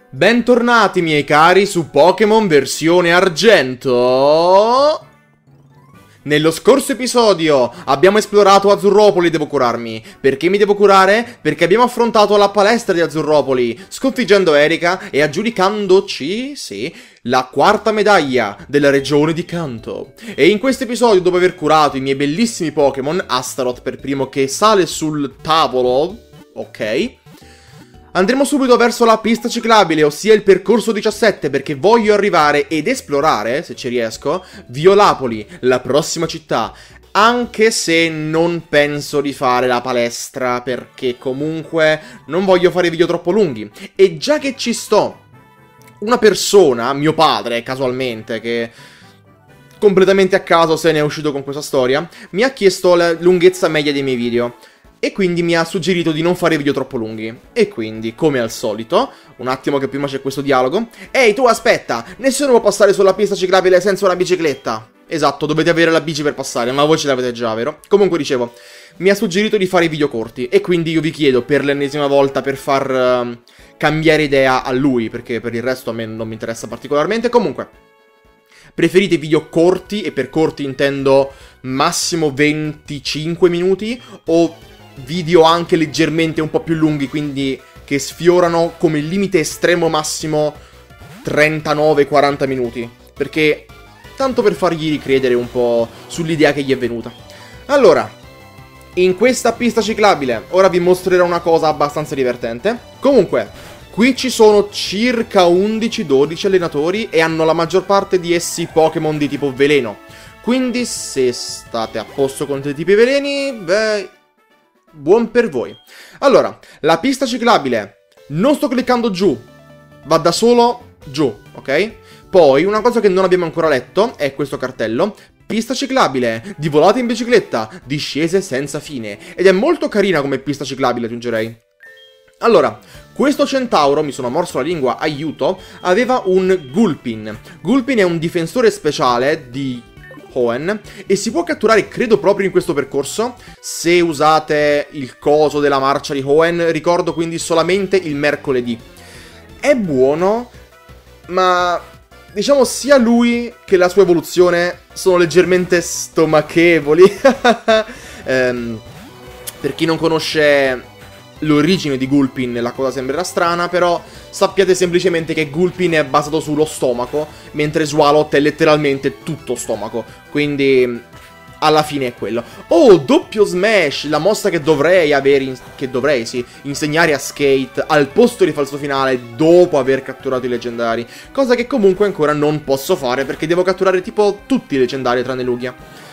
Bentornati miei cari su Pokémon versione argento. Nello scorso episodio abbiamo esplorato Azzurropoli, devo curarmi. Perché mi devo curare? Perché abbiamo affrontato la palestra di Azzurropoli, sconfiggendo Erika e aggiudicandoci, sì, la quarta medaglia della regione di Kanto. E in questo episodio, dopo aver curato i miei bellissimi Pokémon, Astaroth per primo che sale sul tavolo, ok, andremo subito verso la pista ciclabile, ossia il percorso 17, perché voglio arrivare ed esplorare, se ci riesco, Violapoli, la prossima città. Anche se non penso di fare la palestra, perché comunque non voglio fare video troppo lunghi. E già che ci sto, una persona, mio padre, casualmente, che completamente a caso se ne è uscito con questa storia, mi ha chiesto la lunghezza media dei miei video. E quindi mi ha suggerito di non fare video troppo lunghi. E quindi, come al solito, un attimo che prima c'è questo dialogo. Ehi, tu aspetta! Nessuno può passare sulla pista ciclabile senza una bicicletta. Esatto, dovete avere la bici per passare, ma voi ce l'avete già, vero? Comunque dicevo, mi ha suggerito di fare video corti. E quindi io vi chiedo per l'ennesima volta per far cambiare idea a lui, perché per il resto a me non mi interessa particolarmente. Comunque, preferite video corti, e per corti intendo massimo 25 minuti, o video anche leggermente un po' più lunghi, quindi che sfiorano come limite estremo massimo 39-40 minuti, perché tanto per fargli ricredere un po' sull'idea che gli è venuta. Allora, in questa pista ciclabile ora vi mostrerò una cosa abbastanza divertente. Comunque, qui ci sono circa 11-12 allenatori e hanno la maggior parte di essi Pokémon di tipo veleno, quindi se state a posto con i tipi veleni, beh, buon per voi. Allora, la pista ciclabile, non sto cliccando giù, va da solo giù, ok? Poi, una cosa che non abbiamo ancora letto è questo cartello: pista ciclabile, di volate in bicicletta, discese senza fine. Ed è molto carina come pista ciclabile, aggiungerei. Allora, questo centauro, mi sono morso la lingua, aiuto, aveva un Gulpin. Gulpin è un difensore speciale di Hoenn e si può catturare, credo, proprio in questo percorso se usate il coso della marcia di Hoenn. Ricordo quindi solamente il mercoledì. È buono, ma diciamo sia lui che la sua evoluzione sono leggermente stomachevoli. Per chi non conosce l'origine di Gulpin, la cosa sembrerà strana, però sappiate semplicemente che Gulpin è basato sullo stomaco, mentre Swalot è letteralmente tutto stomaco, quindi alla fine è quello. Oh, doppio smash, la mossa che dovrei avere, insegnare a Skate al posto di falso finale dopo aver catturato i leggendari, cosa che comunque ancora non posso fare perché devo catturare tipo tutti i leggendari tranne Lugia.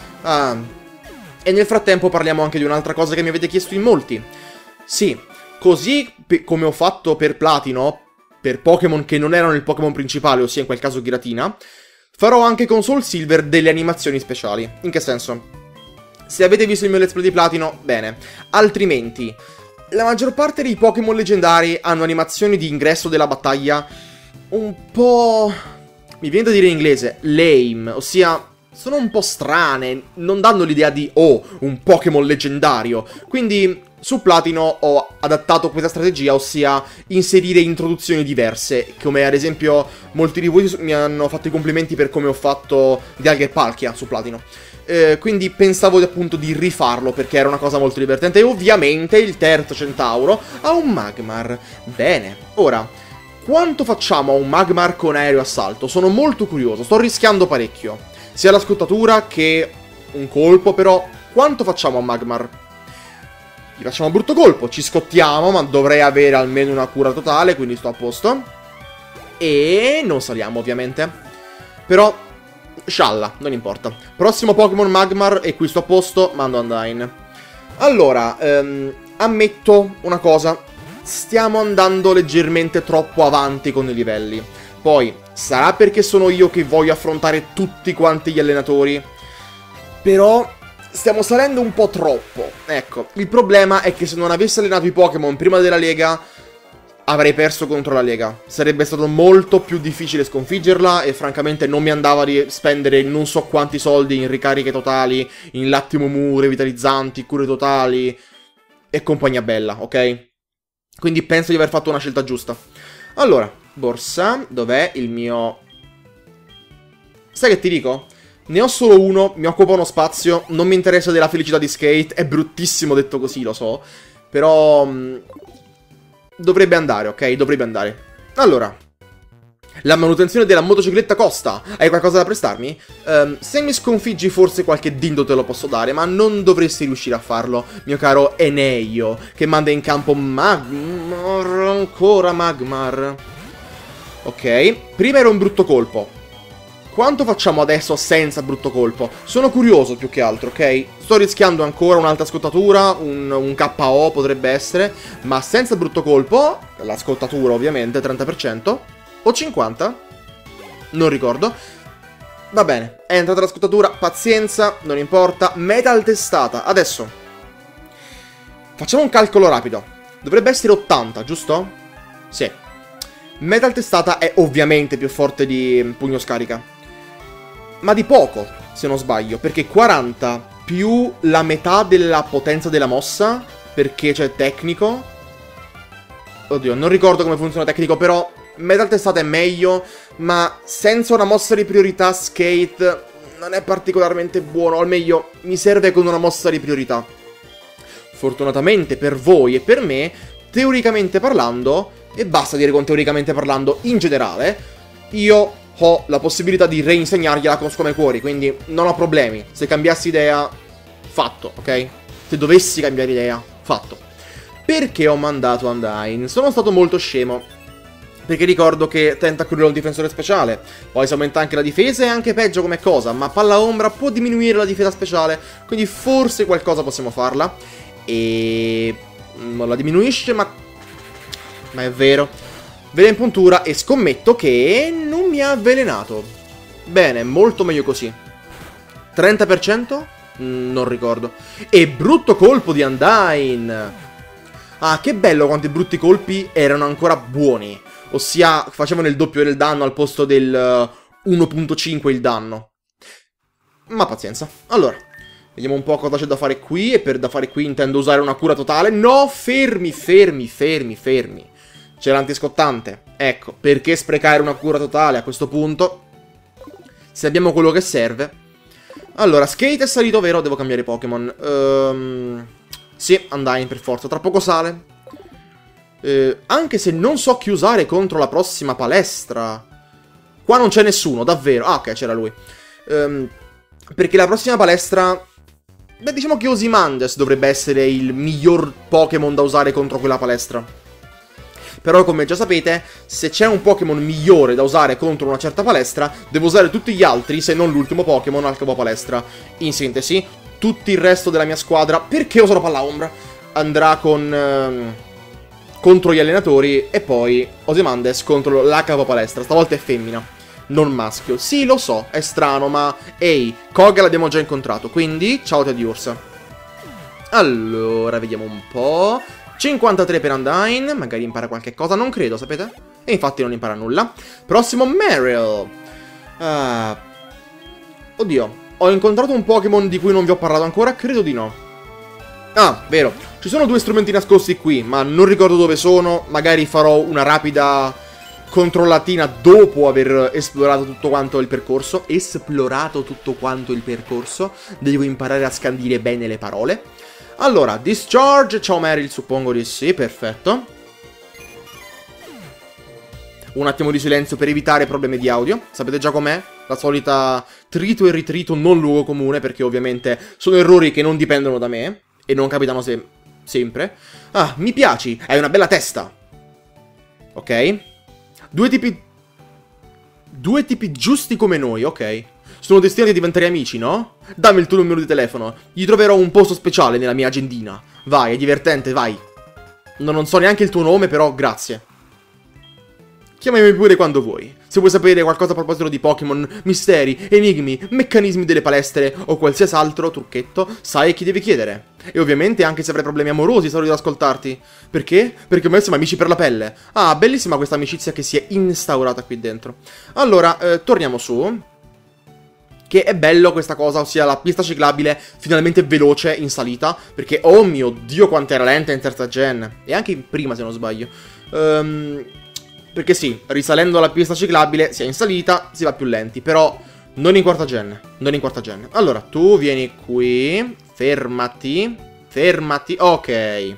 E nel frattempo parliamo anche di un'altra cosa che mi avete chiesto in molti. Sì, così come ho fatto per Platino, per Pokémon che non erano il Pokémon principale, ossia in quel caso Giratina, farò anche con Soul Silver delle animazioni speciali. In che senso? Se avete visto il mio Let's Play di Platino, bene. Altrimenti, la maggior parte dei Pokémon leggendari hanno animazioni di ingresso della battaglia un po', mi viene da dire in inglese, lame, ossia sono un po' strane, non danno l'idea di, oh, un Pokémon leggendario. Quindi su Platino ho adattato questa strategia, ossia inserire introduzioni diverse, come ad esempio molti di voi mi hanno fatto i complimenti per come ho fatto Dialga e Palkia su Platino. Quindi pensavo appunto di rifarlo perché era una cosa molto divertente. E ovviamente il terzo centauro ha un Magmar. Bene, ora, quanto facciamo a un Magmar con aereo assalto? Sono molto curioso, sto rischiando parecchio, sia la scottatura che un colpo, però quanto facciamo a Magmar? Gli facciamo un brutto colpo, ci scottiamo, ma dovrei avere almeno una cura totale, quindi sto a posto. E non saliamo, ovviamente. Però, scialla, non importa. Prossimo Pokémon Magmar, e qui sto a posto, mando Undyne. Allora, ammetto una cosa. Stiamo andando leggermente troppo avanti con i livelli. Poi, sarà perché sono io che voglio affrontare tutti quanti gli allenatori, però stiamo salendo un po' troppo. Ecco, il problema è che se non avessi allenato i Pokémon prima della Lega, avrei perso contro la Lega. Sarebbe stato molto più difficile sconfiggerla e francamente non mi andava di spendere non so quanti soldi in ricariche totali, in latte Mumu, revitalizzanti, cure totali e compagnia bella, ok? Quindi penso di aver fatto una scelta giusta. Allora, Borsa, dov'è il mio... Sai che ti dico? Ne ho solo uno, mi occupa uno spazio, non mi interessa della felicità di Skate, è bruttissimo detto così, lo so, però... dovrebbe andare, ok? Dovrebbe andare. Allora, la manutenzione della motocicletta costa. Hai qualcosa da prestarmi? Se mi sconfiggi forse qualche dindo te lo posso dare, ma non dovresti riuscire a farlo, mio caro Eneio, che manda in campo Magmar, ancora Magmar. Ok, prima era un brutto colpo. Quanto facciamo adesso senza brutto colpo? Sono curioso più che altro, ok? Sto rischiando ancora un'alta scottatura, un KO potrebbe essere, ma senza brutto colpo, la scottatura ovviamente, 30%, o 50%, non ricordo. Va bene, è entrata la scottatura, pazienza, non importa, metal testata. Adesso, facciamo un calcolo rapido. Dovrebbe essere 80, giusto? Sì. Metal testata è ovviamente più forte di pugno scarica. Ma di poco, se non sbaglio, perché 40 più la metà della potenza della mossa, perché c'è tecnico. Oddio, non ricordo come funziona tecnico, però metal testata è meglio, ma senza una mossa di priorità Skate non è particolarmente buono, o al meglio mi serve con una mossa di priorità. Fortunatamente per voi e per me, teoricamente parlando, e basta dire con teoricamente parlando in generale, io ho la possibilità di reinsegnargliela con Squame Cuori, quindi non ho problemi. Se cambiassi idea, fatto, ok? Se dovessi cambiare idea, fatto. Perché ho mandato Undyne? Sono stato molto scemo, perché ricordo che Tentacruel è un difensore speciale, poi si aumenta anche la difesa e anche peggio come cosa, ma Palla Ombra può diminuire la difesa speciale, quindi forse qualcosa possiamo farla. E... non la diminuisce, ma è vero. Vede in puntura e scommetto che non mi ha avvelenato. Bene, molto meglio così. 30%? Non ricordo. E brutto colpo di Undyne. Ah, che bello quanti brutti colpi erano ancora buoni. Ossia, facevano il doppio del danno al posto del 1.5 il danno. Ma pazienza. Allora, vediamo un po' cosa c'è da fare qui. E per da fare qui intendo usare una cura totale. No, fermi. C'è l'antiscottante. Ecco, perché sprecare una cura totale a questo punto? Se abbiamo quello che serve. Allora, Skate è salito, vero? Devo cambiare Pokémon. Sì, Undyne per forza. Tra poco sale. Anche se non so chi usare contro la prossima palestra. Qua non c'è nessuno, davvero. Ah, ok, c'era lui. Perché la prossima palestra... beh, diciamo che Ozymandias dovrebbe essere il miglior Pokémon da usare contro quella palestra. Però, come già sapete, se c'è un Pokémon migliore da usare contro una certa palestra, devo usare tutti gli altri, se non l'ultimo Pokémon al capo palestra. In sintesi, tutto il resto della mia squadra, perché userò Palla Ombra, andrà con... contro gli allenatori, e poi Ozymandias contro la capo palestra. Stavolta è femmina, non maschio. Sì, lo so, è strano, ma... ehi, Koga l'abbiamo già incontrato, quindi ciao Teddiursa. Allora, vediamo un po'... 53 per Undyne, magari impara qualche cosa, non credo, sapete? E infatti non impara nulla. Prossimo Marill. Oddio, ho incontrato un Pokémon di cui non vi ho parlato ancora? Credo di no. Ah, vero, ci sono due strumenti nascosti qui, ma non ricordo dove sono. Magari farò una rapida controllatina dopo aver esplorato tutto quanto il percorso. Devo imparare a scandire bene le parole. Allora, Discharge, ciao Marill, suppongo di sì, perfetto. Un attimo di silenzio per evitare problemi di audio. Sapete già com'è? La solita trito e ritrito non luogo comune, perché ovviamente sono errori che non dipendono da me e non capitano sempre. Ah, mi piaci, hai una bella testa. Ok. Due tipi giusti come noi, ok. Sono destinati a diventare amici, no? Dammi il tuo numero di telefono. Gli troverò un posto speciale nella mia agendina. Vai, è divertente, vai. Non so neanche il tuo nome, però grazie. Chiamami pure quando vuoi. Se vuoi sapere qualcosa a proposito di Pokémon, misteri, enigmi, meccanismi delle palestre o qualsiasi altro trucchetto, sai a chi devi chiedere. E ovviamente anche se avrai problemi amorosi sarò io ad ascoltarti. Perché? Perché ormai siamo amici per la pelle. Ah, bellissima questa amicizia che si è instaurata qui dentro. Allora, torniamo su. Che è bello questa cosa, ossia la pista ciclabile finalmente veloce in salita. Perché, oh mio Dio, quanto era lenta in terza gen. E anche in prima, se non sbaglio. Perché sì, risalendo la pista ciclabile, sia in salita, si va più lenti, però non in quarta gen, non in quarta gen. Allora, tu vieni qui, fermati, fermati, ok.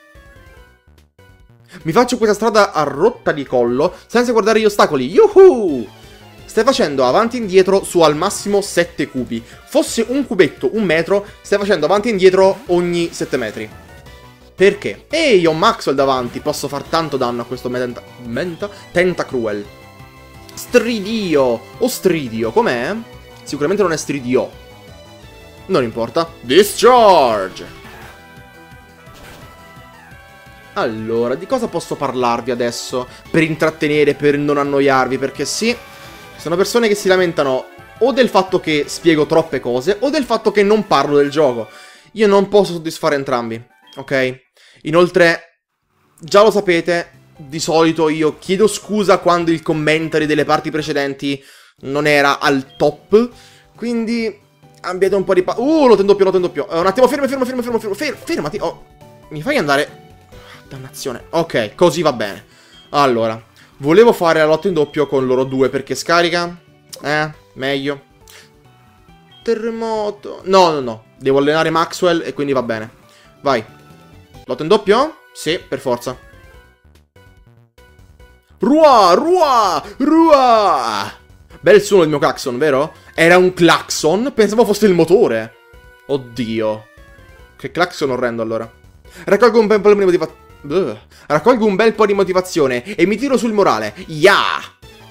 Mi faccio questa strada a rotta di collo, senza guardare gli ostacoli, yuhu! Stai facendo avanti e indietro su al massimo 7 cubi. Fosse un cubetto, un metro, stai facendo avanti e indietro ogni 7 metri. Perché? Ehi, ho Maxwell davanti, posso far tanto danno a questo Tentacruel. Stridio, o Stridio, com'è? Sicuramente non è Stridio. Non importa. Discharge! Allora, di cosa posso parlarvi adesso? Per intrattenere, per non annoiarvi, perché sì, sono persone che si lamentano o del fatto che spiego troppe cose, o del fatto che non parlo del gioco. Io non posso soddisfare entrambi, ok? Inoltre, già lo sapete, di solito io chiedo scusa quando il commentary delle parti precedenti non era al top, quindi abbiate un po' di lo tendo più, lo tendo più. Un attimo, fermati. Oh, mi fai andare... Dannazione. Ok, così va bene. Allora, volevo fare la lotta in doppio con loro due perché scarica. Meglio. Terremoto. No. Devo allenare Maxwell e quindi va bene. Vai. Lotta in doppio? Sì, per forza. Ruah! Bel suono il mio clacson, vero? Era un clacson? Pensavo fosse il motore. Oddio. Che clacson orrendo allora. Raccolgo un bel po' di motivazione e mi tiro sul morale. Yeah!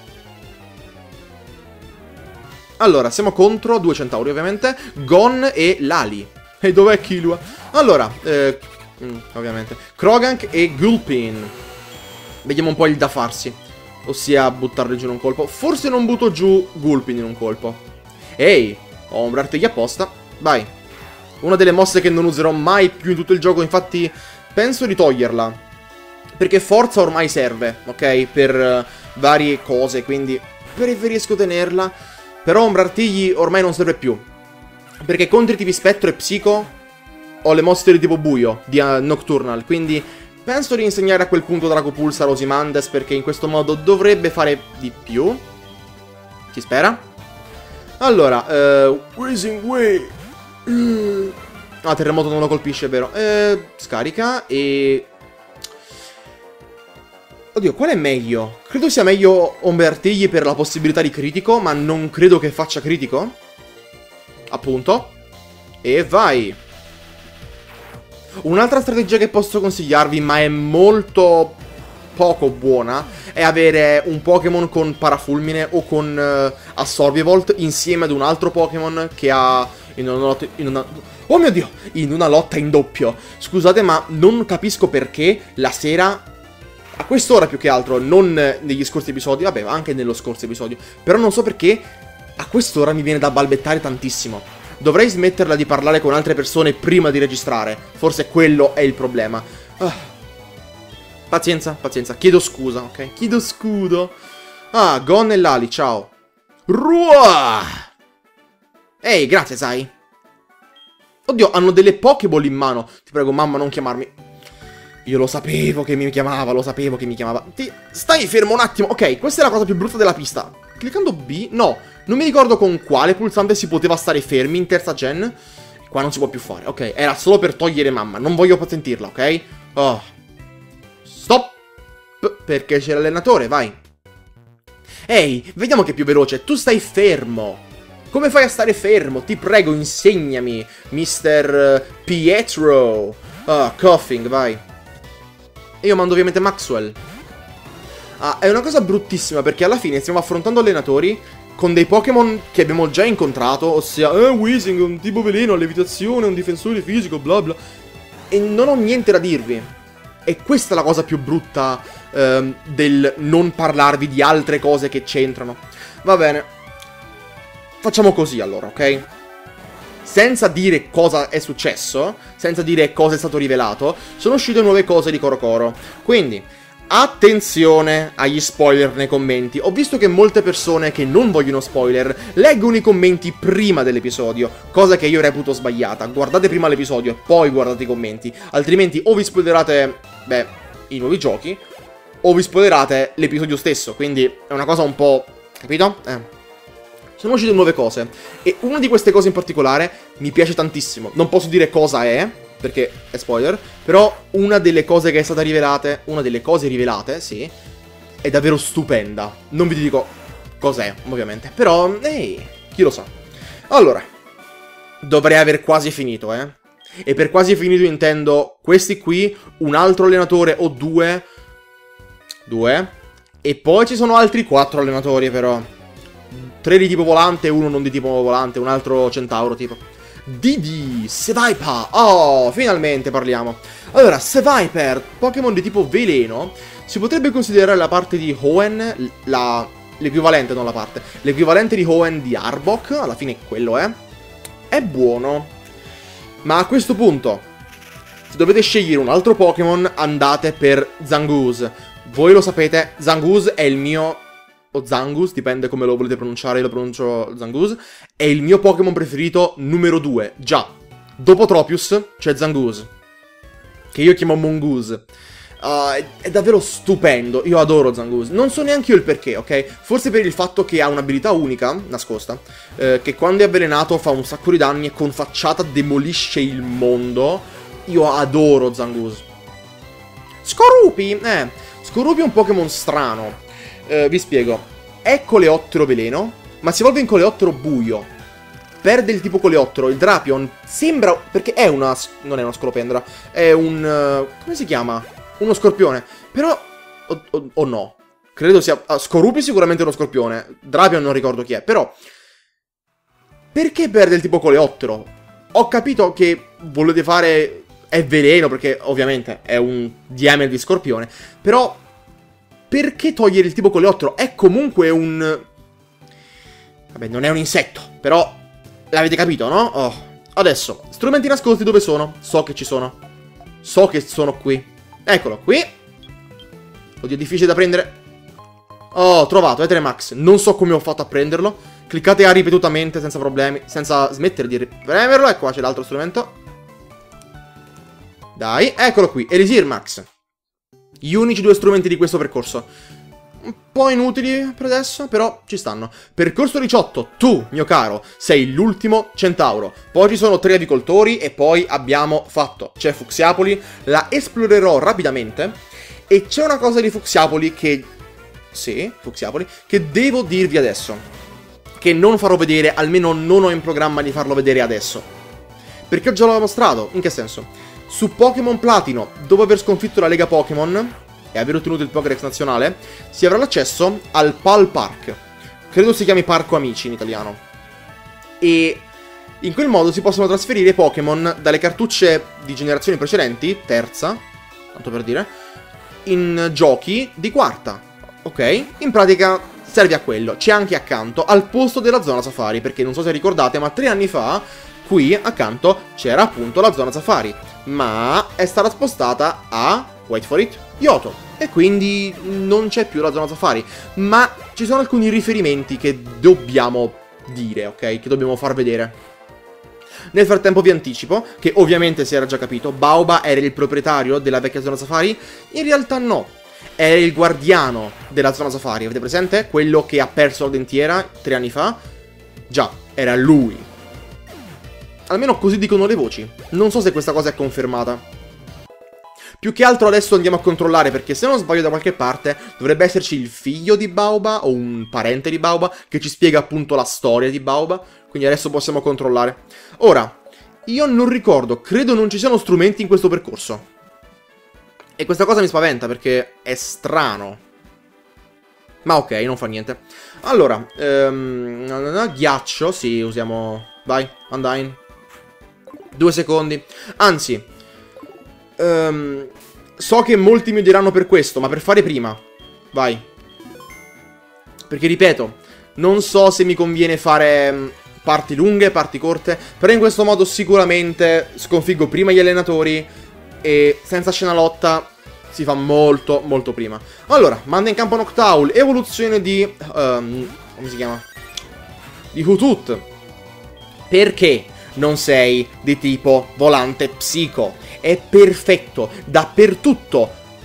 Allora, siamo contro due centauri, ovviamente. Gon e Lali. E dov'è Killua? Allora, ovviamente. Krogank e Gulpin. Vediamo un po' il da farsi. Ossia, buttarli giù in un colpo. Forse non butto giù Gulpin in un colpo. Ehi, ho un artigli apposta. Vai. Una delle mosse che non userò mai più in tutto il gioco, infatti... Penso di toglierla, perché forza ormai serve, ok? Per varie cose, quindi preferisco tenerla. Però Ombra Artigli ormai non serve più, perché contro i tipi Spettro e Psico ho le mosse di tipo buio, di Nocturnal, quindi penso di insegnare a quel punto Dracopulsa a Rosimandes, perché in questo modo dovrebbe fare di più. Si spera. Allora, Rising Way... Ah, terremoto non lo colpisce, è vero. Scarica e... Oddio, qual è meglio? Credo sia meglio Ombre Artigli per la possibilità di critico, ma non credo che faccia critico. Appunto. E vai. Un'altra strategia che posso consigliarvi, ma è molto poco buona, è avere un Pokémon con Parafulmine o con Assorbivolt insieme ad un altro Pokémon che ha... Oh mio Dio! In una lotta in doppio. Scusate, ma non capisco perché la sera... A quest'ora più che altro, non negli scorsi episodi. Vabbè, anche nello scorso episodio. Però non so perché a quest'ora mi viene da balbettare tantissimo. Dovrei smetterla di parlare con altre persone prima di registrare. Forse quello è il problema. Pazienza. Chiedo scusa, ok? Chiedo scudo. Ah, Gon e Lali, ciao. Ruah! Ehi, grazie, sai. Oddio, hanno delle Pokéball in mano. Ti prego, mamma, non chiamarmi. Io lo sapevo che mi chiamava, Stai fermo un attimo. Ok, questa è la cosa più brutta della pista. Cliccando B? No, non mi ricordo con quale pulsante si poteva stare fermi in terza gen. Qua non si può più fare, ok. Era solo per togliere mamma, non voglio sentirla, ok? Oh. Stop. Perché c'è l'allenatore, vai. Ehi, vediamo che è più veloce. Tu stai fermo. Come fai a stare fermo? Ti prego, insegnami, Mr. Pietro. Coughing, vai. E io mando ovviamente Maxwell. Ah, è una cosa bruttissima, perché alla fine stiamo affrontando allenatori con dei Pokémon che abbiamo già incontrato, ossia, Weezing, un tipo veleno, levitazione, un difensore fisico, bla bla. E non ho niente da dirvi. E questa è la cosa più brutta del non parlarvi di altre cose che c'entrano. Va bene. Facciamo così allora, ok? Senza dire cosa è successo, senza dire cosa è stato rivelato, sono uscite nuove cose di Korokoro. Quindi, attenzione agli spoiler nei commenti. Ho visto che molte persone che non vogliono spoiler leggono i commenti prima dell'episodio, cosa che io reputo sbagliata. Guardate prima l'episodio e poi guardate i commenti, altrimenti o vi spoilerate, i nuovi giochi, o vi spoilerate l'episodio stesso, quindi è una cosa un po'... capito? Sono uscite nuove cose, e una di queste cose in particolare mi piace tantissimo. Non posso dire cosa è, perché è spoiler, però una delle cose che è stata rivelata, una delle cose rivelate, sì, è davvero stupenda. Non vi dico cos'è, ovviamente, però, ehi, chi lo sa. Allora, dovrei aver quasi finito, e per quasi finito intendo questi qui, un altro allenatore o due, e poi ci sono altri 4 allenatori però. 3 di tipo volante, uno non di tipo volante, un altro centauro tipo. Didi, Seviper, oh, finalmente parliamo. Allora, Seviper, Pokémon di tipo veleno, si potrebbe considerare la parte di Hoenn, l'equivalente, non la parte, l'equivalente di Hoenn di Arbok, alla fine quello è buono. Ma a questo punto, se dovete scegliere un altro Pokémon, andate per Zangoose. Voi lo sapete, Zangoose è il mio... o Zangoose, dipende come lo volete pronunciare, io lo pronuncio Zangoose, è il mio Pokémon preferito numero 2. Già, dopo Tropius c'è Zangoose, che io chiamo Mongoose. È davvero stupendo, io adoro Zangoose. Non so neanche io il perché, ok? Forse per il fatto che ha un'abilità unica, nascosta, che quando è avvelenato fa un sacco di danni e con facciata demolisce il mondo. Io adoro Zangoose. Skorupi, Skorupi è un Pokémon strano. Vi spiego. È coleottero veleno, ma si evolve in coleottero buio. Perde il tipo coleottero. Il Drapion sembra... perché è una... non è una scolopendra. È un... come si chiama? Uno scorpione. Però... o no. Credo sia... Skorupi sicuramente è uno scorpione. Drapion non ricordo chi è. Però... perché perde il tipo coleottero? Ho capito che volete fare... è veleno, perché ovviamente è un diamine di scorpione. Però... perché togliere il tipo coleottero? È comunque un... vabbè, non è un insetto, però... l'avete capito, no? Oh. Adesso, strumenti nascosti dove sono? So che ci sono. So che sono qui. Eccolo, qui. Oddio, è difficile da prendere. Oh, ho trovato, Eteremax. Non so come ho fatto a prenderlo. Cliccate A ripetutamente, senza problemi. Senza smettere di premerlo. Ecco, qua c'è l'altro strumento. Dai, eccolo qui, Elisir Max. Gli unici 2 strumenti di questo percorso. Un po' inutili per adesso, però ci stanno. Percorso 18, tu, mio caro, sei l'ultimo centauro. Poi ci sono 3 avicoltori e poi abbiamo fatto. C'è Fuxiapoli, la esplorerò rapidamente. E c'è una cosa di Fuxiapoli che... sì, Fuxiapoli, che devo dirvi adesso. Che non farò vedere, almeno non ho in programma di farlo vedere adesso. Perché ho già l'ho mostrato, in che senso? Su Pokémon Platino, dopo aver sconfitto la Lega Pokémon e aver ottenuto il Pokédex nazionale, si avrà l'accesso al Pal Park. Credo si chiami Parco Amici in italiano. E in quel modo si possono trasferire Pokémon dalle cartucce di generazioni precedenti, terza, tanto per dire, in giochi di quarta. Ok? In pratica serve a quello. C'è anche accanto, al posto della zona safari, perché non so se ricordate, ma 3 anni fa qui accanto c'era appunto la zona safari, ma è stata spostata a, wait for it, Yoto, e quindi non c'è più la zona safari, ma ci sono alcuni riferimenti che dobbiamo dire, ok, che dobbiamo far vedere. Nel frattempo vi anticipo che ovviamente si era già capito, Baoba era il proprietario della vecchia zona safari, in realtà no, era il guardiano della zona safari, avete presente? Quello che ha perso la dentiera 3 anni fa, già, era lui. Almeno così dicono le voci. Non so se questa cosa è confermata. Più che altro adesso andiamo a controllare, perché se non sbaglio da qualche parte dovrebbe esserci il figlio di Baoba o un parente di Baoba che ci spiega appunto la storia di Baoba. Quindi adesso possiamo controllare. Ora, io non ricordo, credo non ci siano strumenti in questo percorso. E questa cosa mi spaventa perché è strano. Ma ok, non fa niente. Allora, ghiaccio, sì, usiamo... vai, Undyne. 2 secondi. Anzi, so che molti mi odieranno per questo, ma per fare prima. Vai. Perché ripeto, non so se mi conviene fare parti lunghe, parti corte, però in questo modo sicuramente sconfiggo prima gli allenatori e senza scena lotta si fa molto, molto prima. Allora, manda in campo Noctowl, evoluzione di... come si chiama? Di Hutut. Perché non sei di tipo volante psico? È perfetto, dappertutto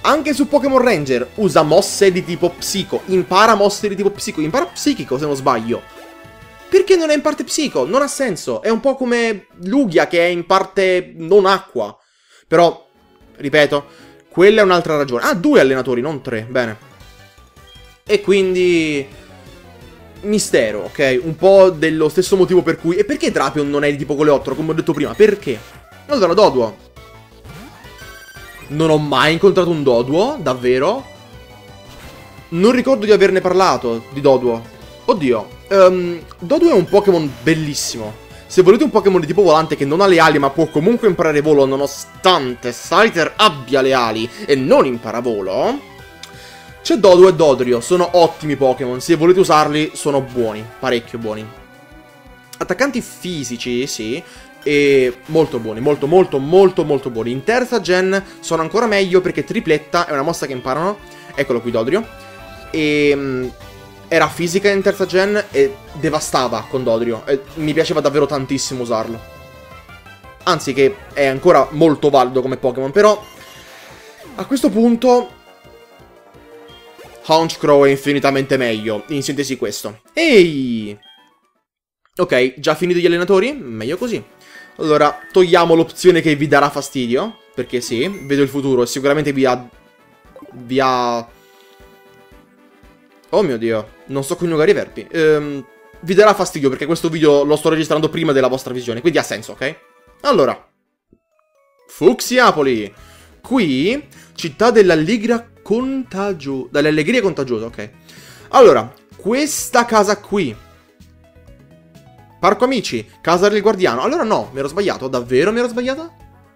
Anche su Pokémon Ranger usa mosse di tipo psico. Impara mosse di tipo psico. Impara psichico, se non sbaglio. Perché non è in parte psico? Non ha senso. È un po' come Lugia, che è in parte non acqua. Però, ripeto, quella è un'altra ragione. Ah, 2 allenatori, non 3. Bene. E quindi... mistero, ok? Un po' dello stesso motivo per cui... E perché Drapion non è di tipo coleottero, come ho detto prima? Perché? Allora, Doduo. Non ho mai incontrato un Doduo, davvero. Non ricordo di averne parlato, di Doduo. Oddio. Doduo è un Pokémon bellissimo. Se volete un Pokémon di tipo volante che non ha le ali ma può comunque imparare volo nonostante Scyther abbia le ali e non impara volo, c'è Doduo e Dodrio. Sono ottimi Pokémon. Se volete usarli sono buoni, parecchio buoni. Attaccanti fisici, sì. E molto buoni, molto buoni. In terza gen sono ancora meglio perché tripletta è una mossa che imparano. Eccolo qui Dodrio. E era fisica in terza gen e devastava con Dodrio. E mi piaceva davvero tantissimo usarlo. Anzi che è ancora molto valido come Pokémon. Però a questo punto Honchkrow è infinitamente meglio. In sintesi questo. Ehi! Ok, già finito gli allenatori? Meglio così. Allora, togliamo l'opzione che vi darà fastidio, perché sì, vedo il futuro e sicuramente vi ha... Oh mio Dio, non so coniugare i verbi. Vi darà fastidio perché questo video lo sto registrando prima della vostra visione, quindi ha senso, ok? Allora, Fucsiapoli. Qui, città dell'allegria contagiosa. Dall'allegria contagiosa, ok. Allora, questa casa qui. Parco Amici, casa del guardiano. Allora no, mi ero sbagliato. Davvero mi ero sbagliato?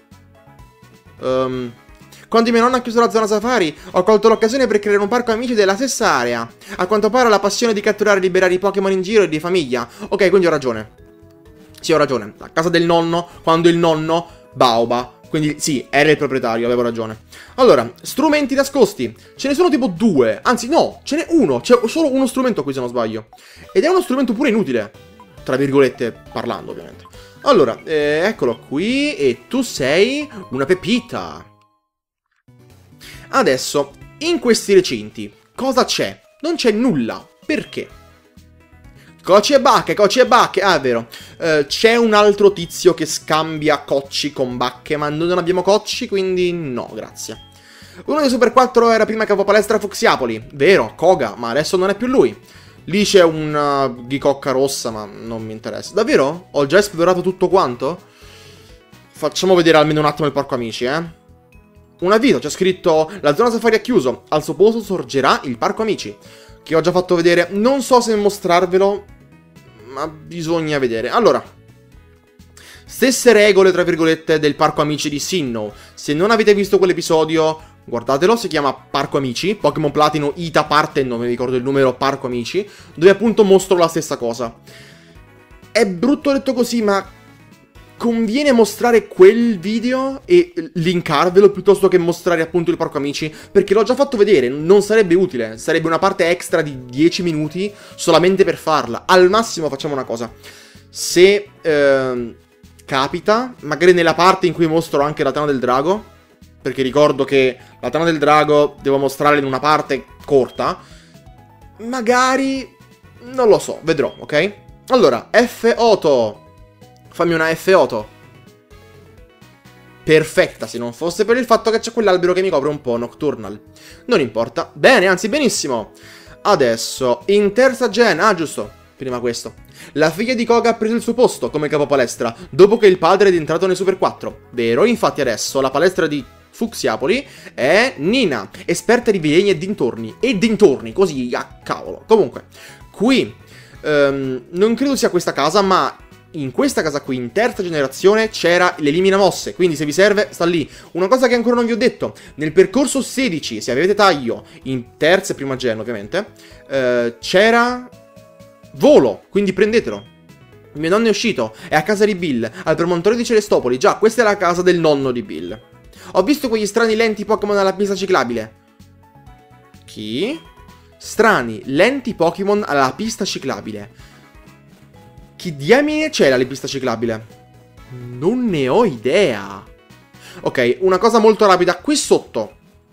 Quando mia nonna ha chiuso la zona safari, ho colto l'occasione per creare un parco amici della stessa area. A quanto pare ho la passione di catturare e liberare i Pokémon in giro e di famiglia. Ok, quindi ho ragione. Sì, ho ragione. La casa del nonno, quando il nonno, Baoba. Quindi sì, era il proprietario, avevo ragione. Allora, strumenti nascosti. Ce ne sono tipo 2. Anzi, no, ce n'è uno. C'è solo uno strumento qui, se non sbaglio. Ed è uno strumento pure inutile. Tra virgolette parlando, ovviamente. Allora, eccolo qui. E tu sei una pepita. Adesso, in questi recinti, cosa c'è? Non c'è nulla. Perché? Cocci e bacche, cocci e bacche. Ah, è vero. C'è un altro tizio che scambia cocci con bacche, ma noi non abbiamo cocci, quindi no, grazie. Uno dei Super 4 era prima capopalestra Fucsiapoli. Vero, Koga, ma adesso non è più lui. Lì c'è una ghicocca rossa, ma non mi interessa. Davvero? Ho già esplorato tutto quanto? Facciamo vedere almeno un attimo il parco amici, Un avviso, c'è scritto: la zona safari è chiuso, al suo posto sorgerà il parco amici. Che ho già fatto vedere, non so se mostrarvelo, ma bisogna vedere. Allora, stesse regole, tra virgolette, del parco amici di Sinnoh. Se non avete visto quell'episodio, guardatelo, si chiama Parco Amici, Pokémon Platino Ita parte, non mi ricordo il numero, Parco Amici, dove appunto mostro la stessa cosa. È brutto detto così, ma conviene mostrare quel video e linkarvelo piuttosto che mostrare appunto il Parco Amici, perché l'ho già fatto vedere, non sarebbe utile, sarebbe una parte extra di 10 minuti solamente per farla. Al massimo facciamo una cosa, se capita, magari nella parte in cui mostro anche la Tana del Drago, perché ricordo che la Tana del Drago devo mostrarla in una parte corta, magari, non lo so, vedrò, ok? Allora, F8. Fammi una F8. Perfetta, se non fosse per il fatto che c'è quell'albero che mi copre un po' Nocturnal. Non importa. Bene, anzi benissimo. Adesso, in terza gen, ah giusto, prima questo. La figlia di Koga ha preso il suo posto come capopalestra, dopo che il padre è entrato nei Super 4. Vero, infatti adesso la palestra di Fucsiapoli è Nina, esperta di veleni e dintorni. E dintorni, così, a cavolo. Comunque, qui, non credo sia questa casa, ma in questa casa qui, in terza generazione, c'era l'eliminamosse, quindi se vi serve, sta lì. Una cosa che ancora non vi ho detto, nel percorso 16, se avete taglio, in terza e prima gen ovviamente, c'era volo, quindi prendetelo. Il mio nonno è uscito, è a casa di Bill, al promontorio di Celestopoli. Già, questa è la casa del nonno di Bill. Ho visto quegli strani lenti Pokémon alla pista ciclabile. Chi? Strani lenti Pokémon alla pista ciclabile. Chi diamine c'è la pista ciclabile? Non ne ho idea. Ok, una cosa molto rapida. Qui sotto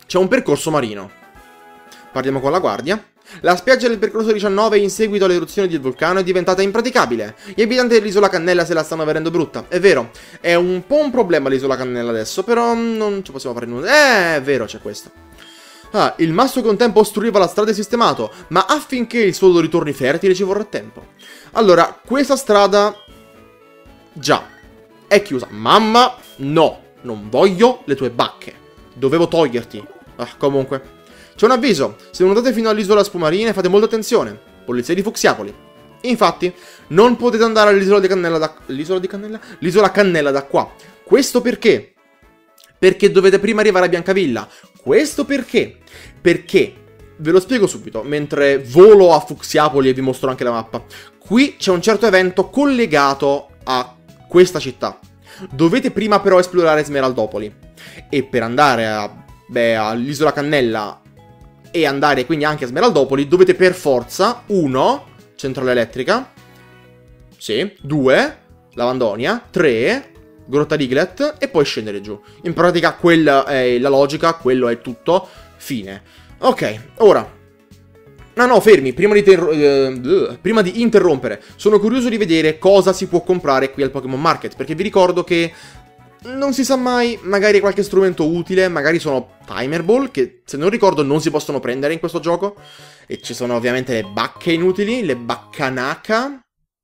c'è un percorso marino. Parliamo con la guardia. La spiaggia del percorso 19 in seguito all'eruzione del vulcano è diventata impraticabile. Gli abitanti dell'isola Cannella se la stanno vedendo brutta. È vero, è un po' un problema l'isola Cannella adesso, però non ci possiamo fare nulla. È vero, c'è questo. Ah, il masso che un tempo ostruiva la strada è sistemato, ma affinché il suolo ritorni fertile ci vorrà tempo. Allora, questa strada... già, è chiusa. Mamma, no, non voglio le tue bacche. Dovevo toglierti. Comunque... c'è un avviso, se nuotate fino all'isola Spumarine fate molta attenzione, polizia di Fucsiapoli. Infatti, non potete andare all'isola di Cannella da... l'isola Cannella da qua. Questo perché? Perché dovete prima arrivare a Biancavilla. Questo perché? Perché, ve lo spiego subito, mentre volo a Fucsiapoli e vi mostro anche la mappa. Qui c'è un certo evento collegato a questa città. Dovete prima però esplorare Smeraldopoli. E per andare all'isola Cannella... e andare quindi anche a Smeraldopoli, dovete per forza, 1, centrale elettrica, sì, 2, Lavandonia, 3, Grotta Diglett, e poi scendere giù. In pratica quella è la logica, quello è tutto, fine. Ok, ora... no, fermi, prima di interrompere, sono curioso di vedere cosa si può comprare qui al Pokémon Market, perché vi ricordo che... non si sa mai, magari qualche strumento utile, magari sono Timer Ball, che se non ricordo non si possono prendere in questo gioco. E ci sono ovviamente le bacche inutili, le baccanaka.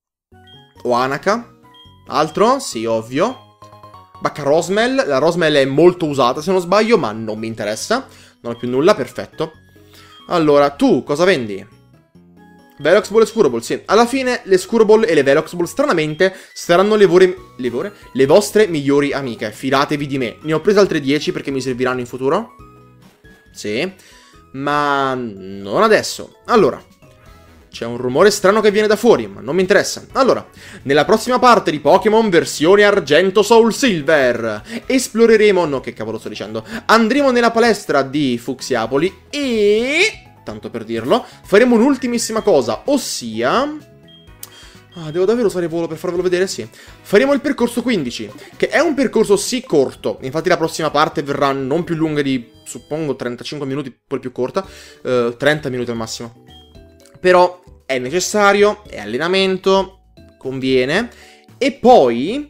O Anaka. Altro? Sì, ovvio. Bacca Rosmel, la Rosmel è molto usata se non sbaglio, ma non mi interessa. Non ho più nulla, perfetto. Allora, tu cosa vendi? Velox Ball e Scuro Ball, sì. Alla fine le Scuro Ball e le Velox Ball stranamente saranno le vostre migliori amiche. Fidatevi di me. Ne ho prese altre 10 perché mi serviranno in futuro. Sì. Ma non adesso. Allora, c'è un rumore strano che viene da fuori, ma non mi interessa. Allora, nella prossima parte di Pokémon versione Argento Soul Silver esploreremo... no, che cavolo sto dicendo? Andremo nella palestra di Fucsiapoli e... tanto per dirlo, faremo un'ultimissima cosa, ossia... devo davvero usare volo per farvelo vedere? Sì. Faremo il percorso 15, che è un percorso sì corto. Infatti la prossima parte verrà non più lunga di, suppongo, 35 minuti, poi più corta. 30 minuti al massimo. Però è necessario, è allenamento, conviene. E poi...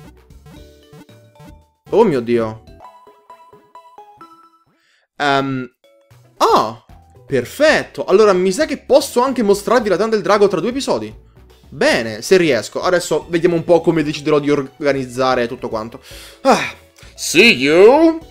oh mio Dio. Perfetto. Allora mi sa che posso anche mostrarvi la Tana del Drago tra 2 episodi. Bene, se riesco. Adesso vediamo un po' come deciderò di organizzare tutto quanto. See you